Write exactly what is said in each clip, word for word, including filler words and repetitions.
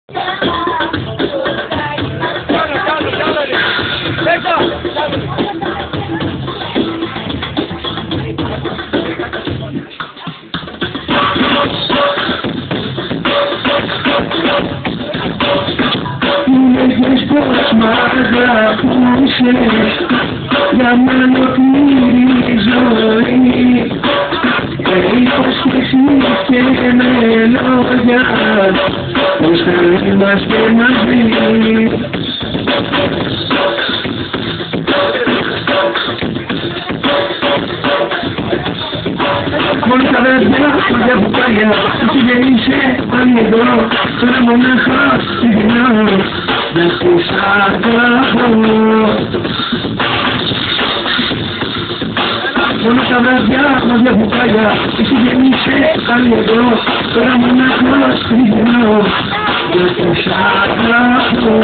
Για μένα πλήρη ζωή έχεις εσύ και με λόγια πως θα είμαστε μαζί. Μόλις τα βράδια, μάτια που πάγια, εσύ δεν είσαι πάλι εδώ, τώρα μονάχα συγκινάω, να στις αγαπώ. Μόνο τα βράδια, μάτια που πάγια, εσύ δεν είσαι πάλι εδώ, τώρα μονάχα συγκινάω, να στις αγαπώ.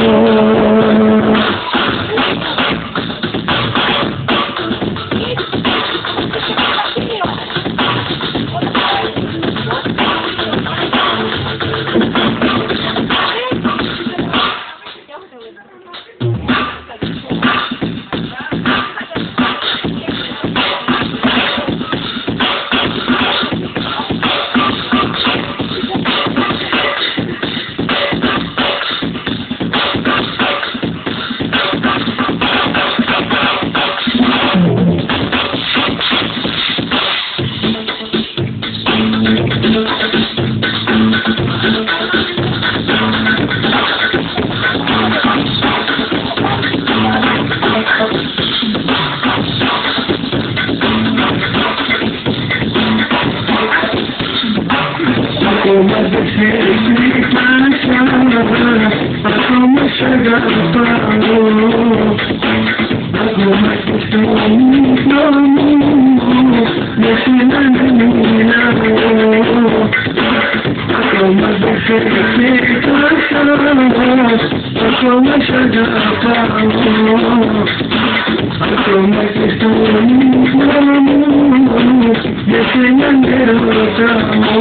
Ακόμα δεν ξέρεις τι πάσα, ακόμα σ' αγαπάω. Ακόμα και στο ύπνο μου, για σένα δεν μιλάω. Ακόμα δεν ξέρεις τι πάσα, ακόμα σ' αγαπάω. Ακόμα και στο ύπνο μου, για σένα δεν ρωτάω.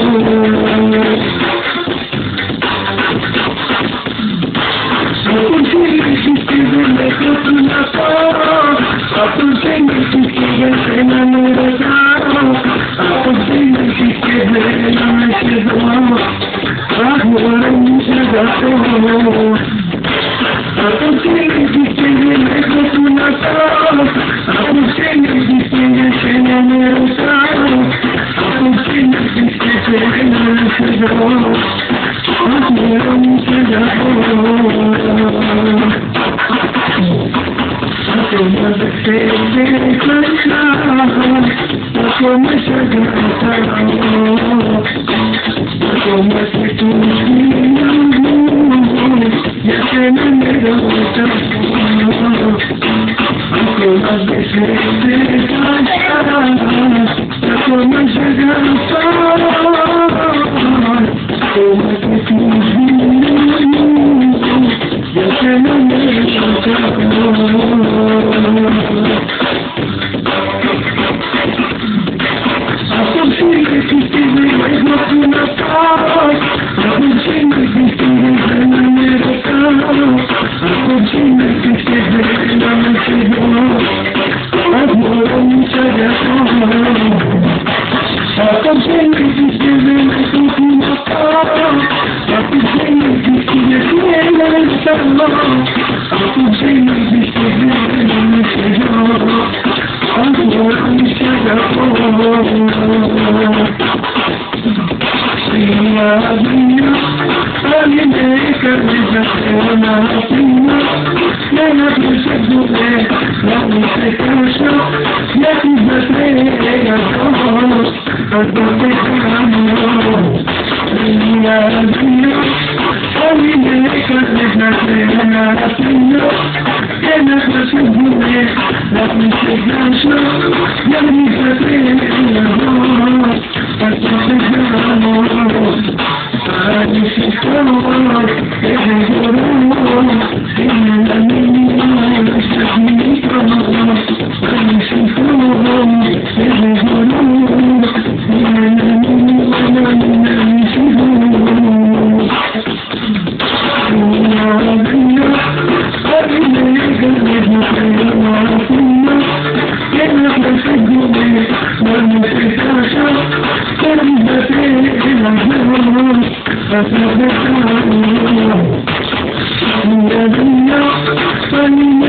Αποφύγεις και δεν έχω τι να πω, αποφύγεις και για σένα με ρωτάω, αποφύγεις και δεν με σε δω, αχ μωρέ μου σ' αγαπώ. Αποφύγεις και δεν έχω τι να πω, αποφύγεις και για σένα με ρωτάω, αποφύγεις και δεν με σε δω, αχ μωρέ μου σ' αγαπώ. Ακόμα δεν ξέρεις πλάσα, ακόμα σ' αγαπάω. Ακόμα και τους φίλους μου, για σένα με ρωτάω. Ακόμα δεν ξέρεις πλάσα, ακόμα σ' αγαπάω. Ακόμα και τους φίλους μου, για σένα με ρωτάω. Αποφύγεις και δεν έχω τι να πω, αποφύγεις και δεν με ρωτάω, αποφύγεις και δεν με σε δω, αχ μωρέ μου σ' αγαπώ. Αποφύγεις και δεν έχω τι να πω, αποφύγεις και για σένα με ρωτάω, αποφύγεις και δεν με σε δω, αχ μωρέ μου σ' αγαπώ. Στην αδειά, πάλι με έκανες να θέλω να αφήνω, για να προσέχομαι, να μου σε χάσω, γιατί δεν τρέχω, αν το πεθάνω. Στην αδειά, πάλι με έκανες να θέλω να αφήνω, για να προσέχομαι, να μου σε χάσω, γιατί δεν τρέχω, αν το πεθάνω. Ανησυχώ, δεν μπορώ, είναι να μείνω στο κινητό. Ανησυχώ, δεν μπορώ, είναι να μείνω, να μην ανησυχώ. فسبحان الله يا دنيا فلله